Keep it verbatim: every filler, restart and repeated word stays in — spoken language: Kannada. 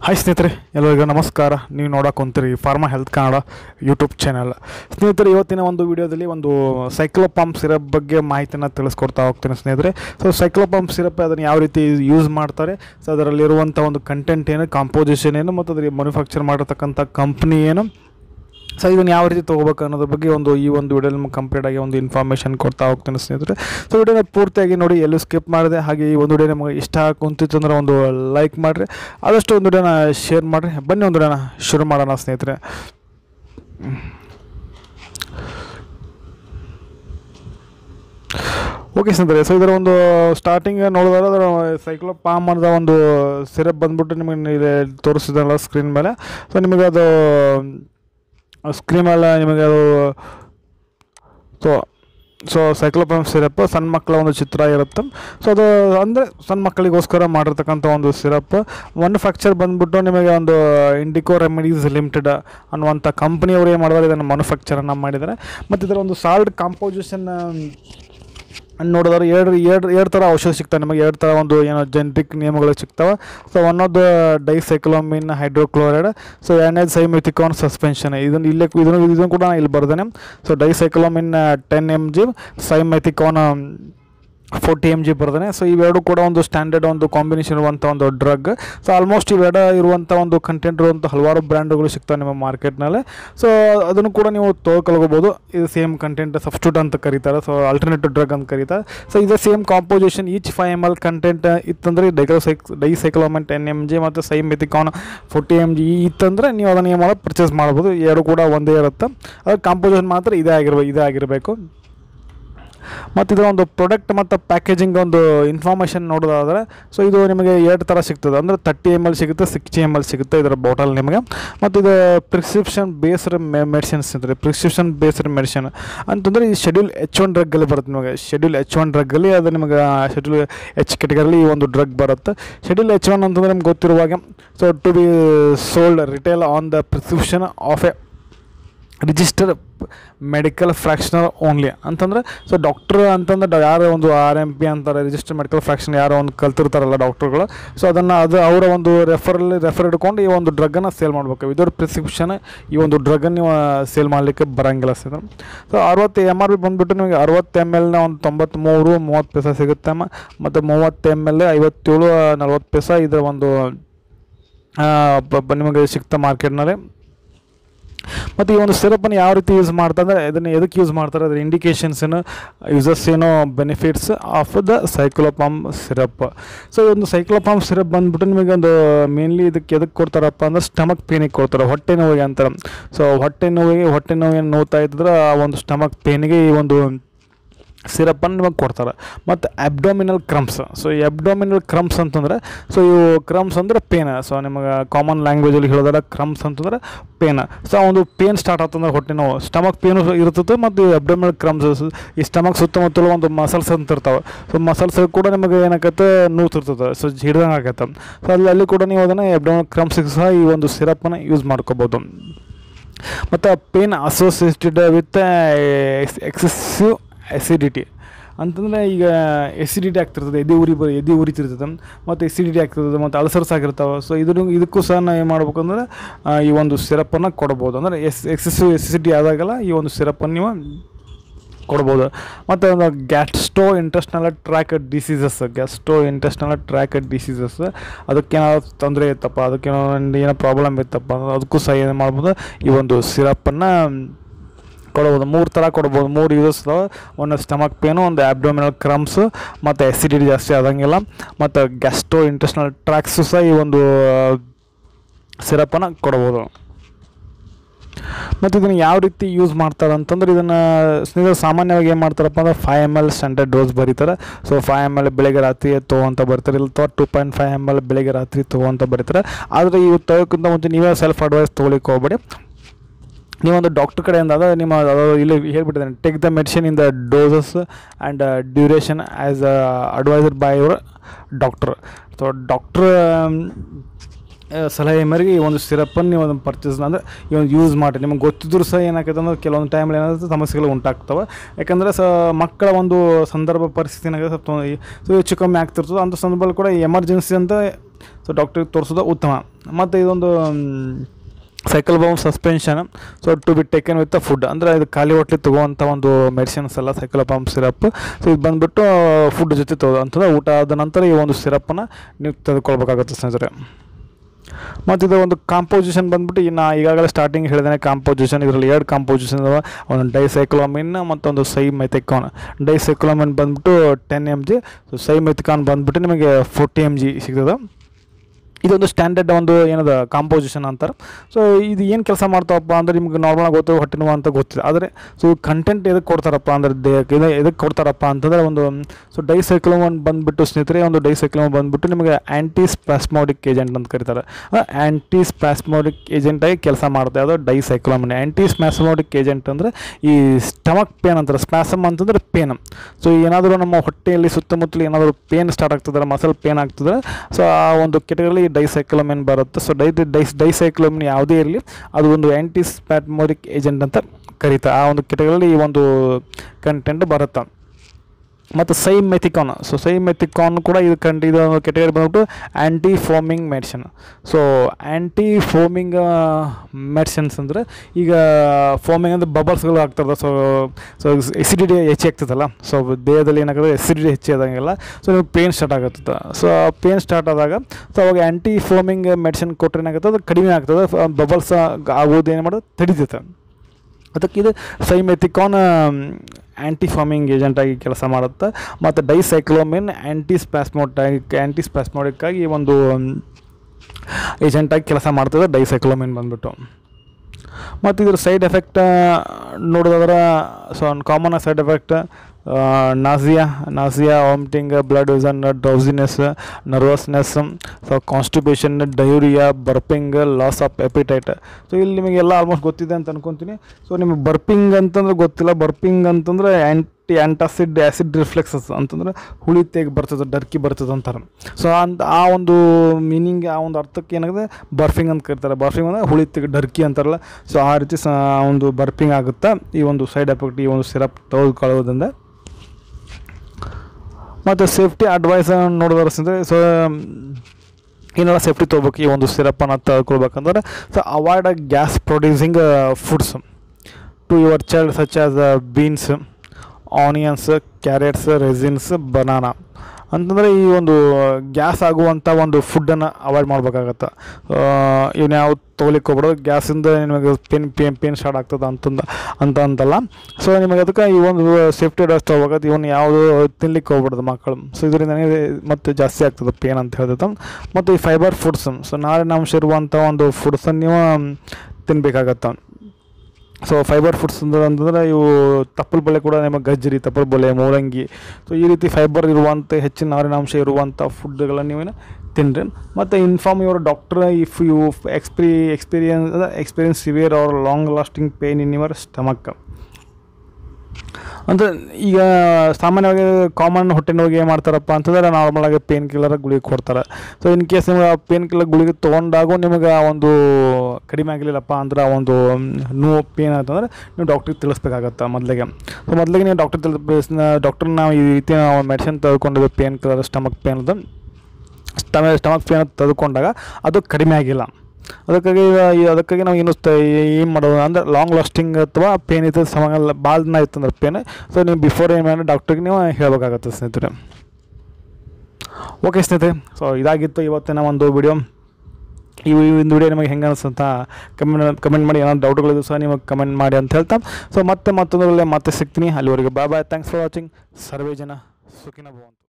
ಹಾಯ್ ಸ್ನೇಹಿತರೆ, ಎಲ್ಲರಿಗೂ ನಮಸ್ಕಾರ. ನೀವು ನೋಡೋಕೊಂತೀರಿ pharma health Kannada YouTube channel. ಸ್ನೇಹಿತರೆ, ಇವತ್ತಿನ ಒಂದು ವಿಡಿಯೋದಲ್ಲಿ ಒಂದು ಸೈಕ್ಲೋಪಾಮ್ ಸಿರಪ್ ಬಗ್ಗೆ ಮಾಹಿತಿಯನ್ನು ತಿಳಿಸ್ಕೊಡ್ತಾ ಹೋಗ್ತೀನಿ ಸ್ನೇಹಿತರೆ. ಸೊ ಸೈಕ್ಲೋಪಾಮ್ ಸಿರಪ್ ಅದನ್ನು ಯಾವ ರೀತಿ ಯೂಸ್ ಮಾಡ್ತಾರೆ, ಸೊ ಅದರಲ್ಲಿರುವಂಥ ಒಂದು ಕಂಟೆಂಟ್ ಏನು, ಕಾಂಪೋಸಿಷನ್ ಏನು, ಮತ್ತು ಅದರಲ್ಲಿ ಮ್ಯಾನುಫ್ಯಾಕ್ಚರ್ ಮಾಡಿರ್ತಕ್ಕಂಥ ಕಂಪ್ನಿ ಏನು, ಸೊ ಇದನ್ನು ಯಾವ ರೀತಿ ತೊಗೋಬೇಕು ಅನ್ನೋದ್ರ ಬಗ್ಗೆ ಒಂದು ಈ ಒಂದು ವಿಡಿಯೋ ನಿಮ್ಗೆ ಕಂಪ್ಲೀಟಾಗಿ ಒಂದು ಇನ್ಫಾರ್ಮೇಷನ್ ಕೊಡ್ತಾ ಹೋಗ್ತೀನಿ ಸ್ನೇಹಿತರೆ. ಸೊ ವಿಡಿಯೋನ ಪೂರ್ತಿಯಾಗಿ ನೋಡಿ, ಎಲ್ಲೂ ಸ್ಕಿಪ್ ಮಾಡಿದೆ. ಹಾಗೆ ಈ ಒಂದು ವಿಡಿಯೋ ನಿಮಗೆ ಇಷ್ಟ ಕುಂತಿತ್ತು ಅಂದರೆ ಒಂದು ಲೈಕ್ ಮಾಡಿರಿ, ಆದಷ್ಟು ಒಂದು ವಿಡಿಯೋನ ಶೇರ್ ಮಾಡಿರಿ. ಬನ್ನಿ ಒಂದು ವಿಡಿಯೋನ ಶುರು ಮಾಡೋಣ ಸ್ನೇಹಿತರೆ. ಓಕೆ ಸ್ನೇಹಿತರೆ, ಸೊ ಇದರ ಒಂದು ಸ್ಟಾರ್ಟಿಂಗ್ ನೋಡಿದ್ರೆ ಅದರ ಸೈಕ್ಲೋಪಾಮ್ ಅನ್ನೋ ಒಂದು ಸಿರಪ್ ಬಂದ್ಬಿಟ್ಟು ನಿಮಗೆ ಇಲ್ಲಿ ತೋರಿಸಿದಲ್ಲ ಸ್ಕ್ರೀನ್ ಮೇಲೆ. ಸೊ ನಿಮಗೆ ಅದು ಸ್ಕ್ರೀನ್ ಮೇಲೆ ನಿಮಗೆ ಅದು ಸೊ ಸೊ ಸೈಕ್ಲೋಪಾಮ್ ಸಿರಪ್ ಸಣ್ಣ ಮಕ್ಕಳ ಒಂದು ಚಿತ್ರ ಇರುತ್ತೆ. ಸೊ ಅದು ಅಂದರೆ ಸಣ್ಣ ಮಕ್ಕಳಿಗೋಸ್ಕರ ಮಾಡಿರ್ತಕ್ಕಂಥ ಒಂದು ಸಿರಪ್. ಮ್ಯಾನುಫ್ಯಾಕ್ಚರ್ ಬಂದುಬಿಟ್ಟು ನಿಮಗೆ ಒಂದು ಇಂಡಿಕೋ ರೆಮಿಡೀಸ್ ಲಿಮಿಟೆಡ್ ಅನ್ನುವಂಥ ಕಂಪ್ನಿಯವರು ಏನು ಮಾಡಿದ್ದಾರೆ, ಇದನ್ನು ಮ್ಯಾನುಫ್ಯಾಕ್ಚರನ್ನು ಮಾಡಿದ್ದಾರೆ. ಮತ್ತು ಇದರ ಒಂದು ಸಾಲ್ಟ್ ಕಾಂಪೋಸಿಷನ್ ನೋಡಿದ್ರೆ ಎರಡು ಎರಡು ಎರಡು ಥರ ಔಷಧ ಸಿಗ್ತವೆ ನಿಮಗೆ. ಎರಡು ಥರ ಒಂದು ಏನೋ ಜೆನೆರಿಕ್ ನಿಯಮಗಳು ಸಿಗ್ತವೆ. So one of the dicyclomine hydrochloride, so ಎರಡನೇದು ಸೈಮೆಥಿಕಾನ್ ಸಸ್ಪೆನ್ಷನ್. ಇದನ್ನು ಇಲ್ಲೇ ಇದನ್ನು ಇದನ್ನು ಕೂಡ ಇಲ್ಲಿ ಬರ್ದೇನೆ. So dicyclomine ten M G, simethicone forty M G ಬರ್ದಾನೆ. ಸೊ ಇವೆರಡು ಕೂಡ ಒಂದು ಸ್ಟ್ಯಾಂಡರ್ಡ್ ಒಂದು ಕಾಂಬಿನೇಷನ್ ಇರುವಂಥ ಒಂದು ಡ್ರಗ್. ಸೊ ಆಲ್ಮೋಸ್ಟ್ ಇವೆರಡು ಇರುವಂಥ ಒಂದು ಕಂಟೆಂಟ್ ಇರುವಂಥ ಹಲವಾರು ಬ್ರ್ಯಾಂಡ್ಗಳು ಸಿಗ್ತವೆ ನಿಮ್ಮ ಮಾರ್ಕೆಟ್ನಲ್ಲಿ. ಸೊ ಅದನ್ನು ಕೂಡ ನೀವು ತೊಗೊಳ್ಬೋದು. ಇದು ಸೇಮ್ ಕಂಟೆಂಟ್ ಸಬ್ಸ್ಟಿಟ್ಯೂಟ್ ಅಂತ ಕರೀತಾರೆ, ಸೊ ಆಲ್ಟರ್ನೇಟಿವ್ ಡ್ರಗ್ ಅಂತ ಕರೀತಾರೆ. ಸೊ ಇದು same composition each five M L content ಇತ್ತಂದರೆ ಡೈಕ್ಲೋಸೈಕ್ ಡೈಸೈಕ್ಲೋಮಿನ್ ಟೆನ್ ಎಮ್ ಜಿ ಮತ್ತು ಸೈಮೆಥಿಕಾನ್ ಫೋರ್ಟಿ ಎಮ್ ಜಿ ಇತ್ತಂದರೆ ನೀವು ಅದನ್ನು ಏನು ಮಾಡೋದು ಪರ್ಚೇಸ್ ಮಾಡ್ಬೋದು. ಎರಡು ಕೂಡ ಒಂದೇ ಇರುತ್ತೆ, ಅದು ಕಾಂಪೋಸಿಷನ್ ಮಾತ್ರ ಇದೇ ಆಗಿರ್ಬೇಕು ಇದೇ ಆಗಿರಬೇಕು ಮತ್ತು ಇದರ ಒಂದು ಪ್ರಾಡಕ್ಟ್ ಮತ್ತು ಪ್ಯಾಕೇಜಿಂಗ್ ಒಂದು ಇನ್ಫಾರ್ಮೇಷನ್ ನೋಡೋದಾದರೆ, ಸೊ ಇದು ನಿಮಗೆ ಎರಡು ಥರ ಸಿಗ್ತದೆ. ಅಂದರೆ ತರ್ಟಿ ಎಮ್ ಎಲ್ ಸಿಗುತ್ತೆ, ಸಿಕ್ಸ್ಟಿ ಎಮ್ ಎಲ್ ಸಿಗುತ್ತೆ ಇದರ ಬಾಟಲ್ ನಿಮಗೆ. ಮತ್ತು ಇದು ಪ್ರಿಸ್ಕ್ರಿಪ್ಷನ್ ಬೇಸ್ಡ್ ಮೆಡಿಸಿನ್ಸ್ ಇದ್ದರೆ ಪ್ರಿಸ್ಕ್ರಿಪ್ಷನ್ ಬೇಸ್ಡ್ ಮೆಡಿಸಿನ್ ಅಂತಂದರೆ ಈ ಶೆಡ್ಯೂಲ್ ಎಚ್ ಒನ್ ಡ್ರಗ್ಗಲ್ಲಿ ಬರುತ್ತೆ ನಿಮಗೆ. ಶೆಡ್ಯೂಲ್ ಎಚ್ ಒನ್ ಡ್ರಗ್ಗಲ್ಲಿ ಅದು ನಿಮಗೆ ಶೆಡ್ಯೂಲ್ ಎಚ್ ಕೆಟಗರಿಲಿ ಈ ಒಂದು ಡ್ರಗ್ ಬರುತ್ತೆ. ಶೆಡ್ಯೂಲ್ ಎಚ್ ಒನ್ ಅಂತಂದರೆ ನಿಮ್ಗೆ ಗೊತ್ತಿರುವಾಗೆ, so to be sold retail on the prescription of a register medical practitioner only ಅಂತಂದರೆ, ಸೊ ಡಾಕ್ಟ್ರ್ ಅಂತಂದ್ರೆ ಯಾರೋ ಒಂದು ಆರ್ ಎಮ್ ಪಿ ಅಂತಾರೆ, ರಿಜಿಸ್ಟರ್ ಮೆಡಿಕಲ್ ಫ್ರ್ಯಾಕ್ಷನ್ ಯಾರೋ ಒಂದು ಕಲ್ತಿರ್ತಾರಲ್ಲ ಡಾಕ್ಟ್ರುಗಳು. ಸೊ ಅದನ್ನು ಅದು ಅವರ ಒಂದು ರೆಫರಲ್ಲಿ ರೆಫರ್ ಹಿಡ್ಕೊಂಡು ಈ ಒಂದು ಡ್ರಗ್ಗನ್ನು ಸೇಲ್ ಮಾಡಬೇಕು. ವಿದೌಟ್ ಪ್ರಿಸ್ಕ್ರಿಪ್ಷನ್ ಈ ಒಂದು ಡ್ರಗ್ಗನ್ನು ನೀವು ಸೇಲ್ ಮಾಡಲಿಕ್ಕೆ ಬರೋಂಗಿಲ್ಲ ಸರ್. ಸೊ ಅರವತ್ತು ಎಮ್ ಆರ್ ಪಿ ಬಂದುಬಿಟ್ಟು ನಿಮಗೆ ಅರವತ್ತು ಎಮ್ ಎಲ್ನ ಒಂದು ತೊಂಬತ್ತ್ಮೂರು ಮೂವತ್ತು ಪೈಸೆ ಸಿಗುತ್ತೆ. ಮತ್ತು ಮೂವತ್ತು ಎಮ್ ಎಲ್ ಐವತ್ತೇಳು ನಲ್ವತ್ತು ಪೈಸೆ ಇದರ ಒಂದು ನಿಮಗೆ ಸಿಗ್ತಾ ಮಾರ್ಕೆಟ್ನಲ್ಲಿ. ಮತ್ತು ಈ ಒಂದು ಸಿರಪನ್ನು ಯಾವ ರೀತಿ ಯೂಸ್ ಮಾಡ್ತಾರೆ, ಇದನ್ನು ಎದಕ್ಕೆ ಯೂಸ್ ಮಾಡ್ತಾರೆ, ಅದರ ಇಂಡಿಕೇಷನ್ಸ್ ಏನು, ಯೂಸಸ್ ಏನೋ, benefits of the Cyclopam syrup. So ಈ ಒಂದು ಸೈಕ್ಲೋಪಾಮ್ ಸಿರಪ್ ಬಂದುಬಿಟ್ಟು ನಿಮಗೆ ಒಂದು ಮೇನ್ಲಿ ಇದಕ್ಕೆ ಎದಕ್ಕೆ ಕೊಡ್ತಾರಪ್ಪ ಅಂದ್ರೆ ಸ್ಟಮಕ್ ಪೇನಿಗೆ ಕೊಡ್ತಾರೆ, ಹೊಟ್ಟೆ ನೋವಿಗೆ ಅಂತಾರೆ. ಸೊ ಹೊಟ್ಟೆ ನೋವಿಗೆ ಹೊಟ್ಟೆ ನೋವೇನು ನೋವ್ತಾ ಇದ್ದರೆ ಆ ಒಂದು ಸ್ಟಮಕ್ ಪೇನಿಗೆ ಈ ಒಂದು ಸಿರಪ್ಪನ್ನು ನಿಮಗೆ ಕೊಡ್ತಾರೆ. ಮತ್ತು ಅಬ್ಡೋಮಿನಲ್ ಕ್ರಮ್ಸ್. ಸೊ ಈ ಅಬ್ಡೋಮಿನಲ್ ಕ್ರಮ್ಸ್ ಅಂತಂದರೆ, ಸೊ ಇವು ಕ್ರಮ್ಸ್ ಅಂದರೆ ಪೇನ್. ಸೊ ನಿಮಗೆ ಕಾಮನ್ ಲ್ಯಾಂಗ್ವೇಜಲ್ಲಿ ಹೇಳಿದ್ರೆ ಕ್ರಮ್ಸ್ ಅಂತಂದರೆ ಪೇನ್. ಸೊ ಒಂದು ಪೇನ್ ಸ್ಟಾರ್ಟ್ ಆಗ್ತಂದ್ರೆ ಹೊಟ್ಟೆ ನೋವು, ಸ್ಟಮಕ್ ಪೇನು ಇರ್ತದೆ. ಮತ್ತು ಈ ಅಬ್ಡೋಮಿನಲ್ ಕ್ರಮ್ಸ್ ಈ ಸ್ಟಮಕ್ ಸುತ್ತಮುತ್ತಲು ಒಂದು ಮಸಲ್ಸ್ ಅಂತ ಇರ್ತಾವೆ. ಸೊ ಮಸಲ್ಸ್ ಕೂಡ ನಿಮಗೆ ಏನಾಗತ್ತೆ ನೋವ್ತಿರ್ತದೆ, ಸೊ ಹಿಡ್ದಂಗೆ ಆಗತ್ತೆ. ಸೊ ಅಲ್ಲಿ ಅಲ್ಲಿ ಕೂಡ ನೀವು ಅದನ್ನು ಅಬ್ಡೋಮಿನಲ್ ಕ್ರಮ್ಸಿಗೆ ಸಹ ಈ ಒಂದು ಸಿರಪ್ಪನ್ನು ಯೂಸ್ ಮಾಡ್ಕೋಬೋದು. ಮತ್ತು pain associated with excessive acidity ಅಂತಂದರೆ, ಈಗ ಎಸಿಡಿಟಿ ಆಗ್ತಿರ್ತದೆ, ಎದೆ ಉರಿ ಬ ಎದೆ ಉರಿತಿರ್ತದೆ, ಮತ್ತು ಎಸಿಡಿಟಿ ಆಗ್ತಿರ್ತದೆ, ಮತ್ತು ಅಲ್ಸರ್ಸ್ ಆಗಿರ್ತಾವೆ. ಸೊ ಇದ್ರ ಇದಕ್ಕೂ ಸಹ ನಾವು ಏನು ಮಾಡ್ಬೇಕು ಅಂದರೆ ಈ ಒಂದು ಸಿರಪ್ಪನ್ನು ಕೊಡ್ಬೋದು. ಅಂದರೆ ಎಸ್ ಎಕ್ಸೆಸಿವ್ ಎಸಿಡಿಟಿ ಆದಾಗೆಲ್ಲ ಈ ಒಂದು ಸಿರಪ್ಪನ್ನು ನೀವು ಕೊಡ್ಬೋದು. ಮತ್ತು ಒಂದು gastro intestinal tract diseases gastro intestinal tract diseases ಅದಕ್ಕೇನಾದ್ರು ತೊಂದರೆ ಇತ್ತಪ್ಪ, ಅದಕ್ಕೇನೋ ಏನೋ ಪ್ರಾಬ್ಲಮ್ ಇತ್ತಪ್ಪ ಅಂದ್ರೆ ಅದಕ್ಕೂ ಸಹ ಏನು ಮಾಡ್ಬೋದು, ಈ ಒಂದು ಸಿರಪ್ಪನ್ನು ಕೊಡ್ಬೋದು. ಮೂರು ಥರ ಕೊಡ್ಬೋದು, ಮೂರು ಯೂಸಸ್ ಅದಾವೆ. ಒಂದು ಸ್ಟಮಕ್ ಪೇನು, ಒಂದು ಆಬ್ಡೋಮಿನಲ್ ಕ್ರಮ್ಸು, ಮತ್ತು ಎಸಿಡಿಟಿ ಜಾಸ್ತಿ ಆದಂಗಿಲ್ಲ, ಮತ್ತು ಗ್ಯಾಸ್ಟ್ರೋ ಇಂಟೆಸ್ಟೈನಲ್ ಟ್ರ್ಯಾಕ್ಸು ಸಹ ಈ ಒಂದು ಸಿರಪ್ಪನ್ನು ಕೊಡ್ಬೋದು. ಮತ್ತು ಇದನ್ನು ಯಾವ ರೀತಿ ಯೂಸ್ ಮಾಡ್ತಾರೆ ಅಂತಂದ್ರೆ, ಇದನ್ನು ಸ್ನೇಹಿತರು ಸಾಮಾನ್ಯವಾಗಿ ಏನು ಮಾಡ್ತಾರಪ್ಪ ಅಂದ್ರೆ five M L standard dose ಬರೀತಾರೆ. ಸೊ ಫೈವ್ ಎಮ್ ಎಲ್ ಬೆಳಗ್ಗೆ ರಾತ್ರಿ ತೊಗೊಂತ ಬರ್ತಾರೆ, ಇಲ್ಲ ಅಥವಾ two point five M L ಬೆಳಗ್ಗೆ ರಾತ್ರಿ ತೊಗೊಂತ ಬರೀತಾರೆ. ಆದರೆ ಇವು ತೊಗೋಕ್ಕಿಂತ ಮುಂಚೆ ನೀವೇ ಸೆಲ್ಫ್ ಅಡ್ವೈಸ್ ತೊಗೊಳಿಕ್ಕೆ ಹೋಗ್ಬೇಡಿ. ನೀವೊಂದು ಡಾಕ್ಟ್ರ್ ಕಡೆಯಿಂದ ಅದು ನಿಮ್ಮ ಅದು ಇಲ್ಲಿ ಹೇಳ್ಬಿಟ್ಟಿದ್ದಾನೆ, take the medicine in the doses and duration as adviser by your doctor. So doctor ಸಲಹೆ ಮೇರೆಗೆ ಈ ಒಂದು ಸಿರಪ್ಪನ್ನು ನೀವು ಅದನ್ನು ಪರ್ಚೇಸ್ ಅಂದರೆ ಈ ಒಂದು ಯೂಸ್ ಮಾಡಿ. ನಿಮಗೆ ಗೊತ್ತಿದ್ರು ಸಹ ಏನಾಗ್ತದೆ ಅಂದ್ರೆ ಕೆಲವೊಂದು ಟೈಮಲ್ಲಿ ಏನಾದರೂ ಸಮಸ್ಯೆಗಳು ಉಂಟಾಗ್ತವೆ. ಯಾಕಂದರೆ ಸ ಮಕ್ಕಳ ಒಂದು ಸಂದರ್ಭ ಪರಿಸ್ಥಿತಿ ಏನಾಗುತ್ತೆ ಸ್ವಲ್ಪ ಸೊ ಹೆಚ್ಚು ಕಮ್ಮಿ ಆಗ್ತಿರ್ತದೆ. ಅಂಥ ಸಂದರ್ಭದಲ್ಲಿ ಕೂಡ ಎಮರ್ಜೆನ್ಸಿ ಅಂತ ಸೊ ಡಾಕ್ಟ್ರಿಗೆ ತೋರಿಸೋದು ಉತ್ತಮ. ಮತ್ತು ಇದೊಂದು Cyclopam suspension, so to be taken with the food, ಅಂದರೆ ಇದು ಖಾಲಿ ಹೊಟ್ಟೆ ತೊಗೋವಂಥ ಒಂದು ಮೆಡಿಸಿನ್ಸ್ ಅಲ್ಲ ಸೈಕ್ಲೋಪಾಮ್ ಸಿರಪ್. ಸೊ ಇದು ಬಂದುಬಿಟ್ಟು ಫುಡ್ ಜೊತೆ ತಗೋ ಅಂತಂದರೆ ಊಟ ಆದ ನಂತರ ಈ ಒಂದು ಸಿರಪ್ಪನ್ನು ನೀವು ತೆಗೆದುಕೊಳ್ಬೇಕಾಗುತ್ತೆ ಸ್ನೇಹಿತರೆ. ಮತ್ತು ಇದು ಒಂದು ಕಾಂಪೋಸಿಷನ್ ಬಂದ್ಬಿಟ್ಟು ಇನ್ನು ಈಗಾಗಲೇ ಸ್ಟಾರ್ಟಿಂಗ್ ಹೇಳಿದ್ದೇನೆ ಕಾಂಪೋಸಿಷನ್, ಇದರಲ್ಲಿ ಎರಡು ಕಾಂಪೋಸಿಷನ್ ಅದಾವ, ಒಂದು ಡೈಸೈಕ್ಲೋಮಿನ್ ಮತ್ತೊಂದು ಸೈಮೆಥಿಕಾನ್. ಡೈಸೈಕ್ಲೋಮಿನ್ ಬಂದ್ಬಿಟ್ಟು ten M G, so simethicone ಬಂದ್ಬಿಟ್ಟು ನಿಮಗೆ ಫೋರ್ಟಿ ಎಮ್ ಜಿ ಸಿಗ್ತದೆ. ಇದೊಂದು ಸ್ಟ್ಯಾಂಡರ್ಡ್ ಒಂದು ಏನದ ಕಾಂಪೋಸಿಷನ್ ಅಂತಾರೆ. ಸೊ ಇದು ಏನು ಕೆಲಸ ಮಾಡ್ತಾವಪ್ಪ ಅಂದರೆ ನಿಮ್ಗೆ ನಾರ್ಮಲಾಗಿ ಗೊತ್ತು ಹೊಟ್ಟೆ ನೋವು ಅಂತ ಗೊತ್ತಿದೆ, ಆದರೆ ಸೊ ಕಂಟೆಂಟ್ ಎದಕ್ಕೆ ಕೊಡ್ತಾರಪ್ಪ ಅಂದರೆ ದೇಹಕ್ಕೆ ಇದು ಎದಕ್ಕೆ ಕೊಡ್ತಾರಪ್ಪ ಅಂತಂದರೆ ಒಂದು ಸೊ ಡೈಸೈಕ್ಲೋಮನ್ ಬಂದುಬಿಟ್ಟು ಸ್ನೇಹಿತರೆ, ಒಂದು ಡೈಸೈಕ್ಲೋಮನ್ ಬಂದುಬಿಟ್ಟು ನಿಮಗೆ ಆ್ಯಂಟಿ ಸ್ಪ್ಯಾಸ್ಮೋಡಿಕ್ ಏಜೆಂಟ್ ಅಂತ ಕರೀತಾರೆ. ಆ್ಯಂಟಿ ಸ್ಪ್ಯಾಸ್ಮೋಡಿಕ್ ಏಜೆಂಟಾಗಿ ಕೆಲಸ ಮಾಡುತ್ತೆ ಅದು ಡೈಸೈಕ್ಲೋಮನ್. ಆ್ಯಂಟಿ ಸ್ಪ್ಯಾಸ್ಮೋಡಿಕ್ ಏಜೆಂಟ್ ಅಂದರೆ ಈ ಸ್ಟಮಕ್ ಪೇನ್ ಅಂತಾರೆ, ಸ್ಪ್ಯಾಸಮ್ ಅಂತಂದರೆ ಪೇನ್. ಸೊ ಏನಾದರೂ ನಮ್ಮ ಹೊಟ್ಟೆಯಲ್ಲಿ ಸುತ್ತಮುತ್ತಲು ಏನಾದರೂ ಪೇನ್ ಸ್ಟಾರ್ಟ್ ಆಗ್ತದ್ರೆ, ಮಸಲ್ ಪೇನ್ ಆಗ್ತದ್ರೆ, ಸೊ ಆ ಒಂದು ಕೆಟಗರಿ ಡೈಸೈಕ್ಲೋಮಿನ್ ಬರುತ್ತೆ. ಸೊ ಡೈ ಡೈಸ್ ಡೈಸೈಕ್ಲೋಮಿನ್ ಯಾವುದೇ ಇರಲಿ ಅದು ಒಂದು ಆ್ಯಂಟಿ ಸ್ಪ್ಯಾಸ್ಮೋಡಿಕ್ ಏಜೆಂಟ್ ಅಂತ ಕರೀತಾರೆ. ಆ ಒಂದು ಕೆಟಗರಿಯಲ್ಲಿ ಈ ಒಂದು ಕಂಟೆಂಟ್ ಬರುತ್ತೆ. ಮತ್ತು ಸೈಮೆಥಿಕಾನ್, ಸೊ ಸೈಮೆಥಿಕಾನ್ ಕೂಡ ಇದು ಕಂಡು ಇದು ಕೆಟಗರಿ ಬಂದ್ಬಿಟ್ಟು anti foaming medicine. So anti foaming medicines ಅಂದರೆ ಈಗ ಫೋಮಿಂಗ್ ಅಂದರೆ ಬಬಲ್ಸ್ಗಳು ಆಗ್ತದೆ. ಸೊ ಸೊ ಎಸಿಡಿಟಿ ಹೆಚ್ಚಾಗ್ತದಲ್ಲ, ಸೊ ದೇಹದಲ್ಲಿ ಏನಾಗ್ತದೆ ಎಸಿಡಿಟಿ ಹೆಚ್ಚಾದಂಗೆಲ್ಲ ಸೊ ನಿಮಗೆ ಪೇನ್ ಸ್ಟಾರ್ಟ್ ಆಗುತ್ತದೆ. ಸೊ ಪೇನ್ ಸ್ಟಾರ್ಟ್ ಆದಾಗ ಸೊ ಅವಾಗ ಆ್ಯಂಟಿ ಫೋಮಿಂಗ್ ಮೆಡಿಸಿನ್ ಕೊಟ್ಟರೆ ಏನಾಗ್ತದೆ ಅದು ಕಡಿಮೆ ಆಗ್ತದೆ, ಬಬಲ್ಸ್ ಆಗೋದು ಏನು ಮಾಡೋದು ತಡಿತೈತೆ. ಅದಕ್ಕೆ ಇದು ಸೈಮೆಥಿಕಾನ್ ಆ್ಯಂಟಿ ಫಾರ್ಮಿಂಗ್ ಏಜೆಂಟಾಗಿ ಕೆಲಸ ಮಾಡುತ್ತೆ. ಮತ್ತು ಡೈಸೈಕ್ಲೋಮಿನ್ ಆ್ಯಂಟಿ ಸ್ಪ್ಯಾಸ್ಮೋಟಿಕ್ ಆ್ಯಂಟಿ ಸ್ಪ್ಯಾಸ್ಮೋಟಿಕ್ಕಾಗಿ ಒಂದು ಏಜೆಂಟಾಗಿ ಕೆಲಸ ಮಾಡ್ತದೆ ಡೈಸೈಕ್ಲೋಮಿನ್ ಬಂದ್ಬಿಟ್ಟು. ಮತ್ತು ಇದ್ರ ಸೈಡ್ ಎಫೆಕ್ಟ್ ನೋಡೋದಾದ್ರೆ so common side effect nausea nausea vomiting, blurred vision, drowsiness, nervousness, so constipation, diarrhoea, burping, loss of appetite. So ಇಲ್ಲಿ ನಿಮಗೆಲ್ಲ ಆಲ್ಮೋಸ್ಟ್ ಗೊತ್ತಿದೆ ಅಂತ ಅನ್ಕೊತೀನಿ. ಸೊ ನಿಮಗೆ ಬರ್ಪಿಂಗ್ ಅಂತಂದ್ರೆ ಗೊತ್ತಿಲ್ಲ. ಬರ್ಪಿಂಗ್ ಅಂತಂದ್ರೆ ಆ್ಯಂಟಿ ಆ್ಯಂಟಾಸಿಡ್ ಆ್ಯಸಿಡ್ ರಿಫ್ಲೆಕ್ಸಸ್ ಅಂತಂದ್ರೆ ಹುಳಿ ತೇಗ್ ಬರ್ತದೆ, ಡರ್ಕಿ ಬರ್ತದೆ ಅಂತಾರೆ. ಸೊ ಅಂತ ಆ ಒಂದು ಮೀನಿಂಗ್ ಆ ಒಂದು ಅರ್ಥಕ್ಕೆ ಏನಾಗಿದೆ ಬರ್ಫಿಂಗ್ ಅಂತ ಕರೀತಾರೆ. ಬರ್ಫಿಂಗ್ ಅಂದರೆ ಹುಳಿ ತೇಗ್ ಡರ್ಕಿ ಅಂತಾರಲ್ಲ, ಸೊ ಆ ರೀತಿ ಸ ಒಂದು ಬರ್ಪಿಂಗ್ ಆಗುತ್ತೆ ಈ ಒಂದು ಸೈಡ್ ಎಫೆಕ್ಟ್ ಈ ಒಂದು ಸಿರಪ್ ತೆಗೆದುಕೊಳ್ಳೋದ್ರಿಂದ. ಮತ್ತು ಸೇಫ್ಟಿ ಅಡ್ವೈಸ್ ನೋಡೋದ್ರೆ ಸೊ ಏನೆಲ್ಲ ಸೇಫ್ಟಿ ತೊಗೋಬೇಕು ಈ ಒಂದು ಸಿರಪ್ಪನ್ನು ತೆಗೆದುಕೊಳ್ಬೇಕಂದ್ರೆ, so avoid gas producing foods to your child such as beans, onions, carrots, raisins, banana ಅಂತಂದರೆ ಈ ಒಂದು ಗ್ಯಾಸ್ ಆಗುವಂಥ ಒಂದು ಫುಡ್ಡನ್ನು ಅವಾಯ್ಡ್ ಮಾಡಬೇಕಾಗತ್ತೆ. ಇವನ್ನ ಯಾವ ತೊಗೊಲಿಕ್ಕೆ ಹೋಗ್ಬಿಡೋದು, ಗ್ಯಾಸಿಂದ ನಿಮಗೆ ಪೇನ್ ಪೇನ್ ಪೇನ್ ಸ್ಟಾರ್ಟ್ ಆಗ್ತದೆ ಅಂತಂದು ಅಂತ ಅಂತಲ್ಲ. ಸೊ ನಿಮಗೆ ಅದಕ್ಕೆ ಈ ಒಂದು ಸೇಫ್ಟಿ ಅಡ್ವೈಸ್ ತೊಗೋಬೇಕಾಗುತ್ತೆ. ಇವನ್ನ ಯಾವುದು ತಿನ್ಲಿಕ್ಕೆ ಹೋಗ್ಬಿಡೋದು ಮಕ್ಕಳು. ಸೊ ಇದರಿಂದ ಮತ್ತೆ ಜಾಸ್ತಿ ಆಗ್ತದೆ ಪೇನ್ ಅಂತ ಹೇಳ್ತದೆ. ಮತ್ತು ಈ ಫೈಬರ್ ಫುಡ್ಸ್, ಸೊ ನಾರಿನಾಂಶ ಇರುವಂಥ ಒಂದು ಫುಡ್ಸನ್ನು ನೀವು ತಿನ್ನಬೇಕಾಗತ್ತೆ. ಸೊ ಫೈಬರ್ ಫುಡ್ಸ್ ಅಂತಂದರೆ ಇವು ತಪ್ಪಲು ಬಲೆ ಕೂಡ ನಿಮಗೆ ಗಜ್ಜರಿ, ತಪ್ಪಲು ಬಲೆ, ಮೂಲಂಗಿ, ಸೊ ಈ ರೀತಿ ಫೈಬರ್ ಇರುವಂಥ ಹೆಚ್ಚಿನ ನಾರಿನಾಂಶ ಇರುವಂಥ ಫುಡ್ಗಳನ್ನು ನೀವೇನು ತಿನ್ನಿರಿ. ಮತ್ತು inform your doctor if you experience experience experience severe or long lasting pain in your stomach. ಅಂದರೆ ಈಗ ಸಾಮಾನ್ಯವಾಗಿ ಕಾಮನ್ ಹೊಟ್ಟೆ ನೋವಿಗೆ ಏನು ಮಾಡ್ತಾರಪ್ಪ ಅಂತಂದರೆ ನಾರ್ಮಲಾಗಿ ಪೇನ್ ಕಿಲ್ಲರ್ ಗುಳಿಗೆ ಕೊಡ್ತಾರೆ. ಸೊ ಇನ್ ಕೇಸ್ ನಿಮಗೆ ಆ ಪೇನ್ ಕಿಲ್ಲರ್ ಗುಳಿಗೆ ತೊಗೊಂಡಾಗೂ ನಿಮಗೆ ಆ ಒಂದು ಕಡಿಮೆ ಆಗಲಿಲ್ಲಪ್ಪ ಅಂದ್ರೆ ಆ ಒಂದು ನೋವು ಪೇನ್ ಅಂತಂದರೆ ನೀವು ಡಾಕ್ಟ್ರಿಗೆ ತಿಳಿಸ್ಬೇಕಾಗತ್ತೆ ಮೊದಲಿಗೆ. ಸೊ ಮೊದಲಿಗೆ ನೀವು ಡಾಕ್ಟ್ರ್ ತಿಳಿಸ್ ಡಾಕ್ಟ್ರನ್ನ ನಾವು ಈ ರೀತಿ ನಾವು ಮೆಡಿಸಿನ್ ತೆಗೆದುಕೊಂಡಿದ್ದು ಪೇನ್ ಕಿಲ್ಲರ್ ಸ್ಟಮಕ್ ಪೇನ್ ಅದು ಸ್ಟಮ ಸ್ಟಮಕ್ ಪೇನ್ ತೆಗೆದುಕೊಂಡಾಗ ಅದು ಕಡಿಮೆ ಆಗಿಲ್ಲ. ಅದಕ್ಕಾಗಿ ಅದಕ್ಕಾಗಿ ನಾವು ಏನು ಏನು ಮಾಡೋದು ಅಂದರೆ ಲಾಂಗ್ ಲಾಸ್ಟಿಂಗ್ ಅಥವಾ ಪೇನ್ ಇರ್ತದೆ ಸಮ ಭಾಳ ದಿನ ಇರ್ತಂದ್ರೆ ಪೇನ್. ಸೊ ನೀವು ಬಿಫೋರ್ ಏನು ಮಾಡಿ ಡಾಕ್ಟ್ರಿಗೆ ನೀವು ಹೇಳಬೇಕಾಗತ್ತೆ ಸ್ನೇಹಿತರೆ. ಓಕೆ ಸ್ನೇಹಿತರೆ, ಸೊ ಇದಾಗಿತ್ತು ಇವತ್ತಿನ ಒಂದು ವಿಡಿಯೋ. ಈ ಒಂದು ವಿಡಿಯೋ ನಿಮಗೆ ಹೆಂಗೆ ಅನಿಸ್ತಂತ ಕಮೆಂಟ್ ಕಮೆಂಟ್ ಮಾಡಿ. ಏನಾದ್ರು ಡೌಟ್ಗಳಿದ್ದು ಸಹ ನಿಮಗೆ ಕಮೆಂಟ್ ಮಾಡಿ ಅಂತ ಹೇಳ್ತಾ ಸೊ ಮತ್ತೆ ಮತ್ತೊಂದರಲ್ಲೇ ಮತ್ತೆ ಸಿಗ್ತೀನಿ. ಅಲ್ಲಿವರೆಗೆ bye bye. Thanks for watching. ಸರ್ವೇ ಜನ ಸುಖಿನೋ ಭವಂತು.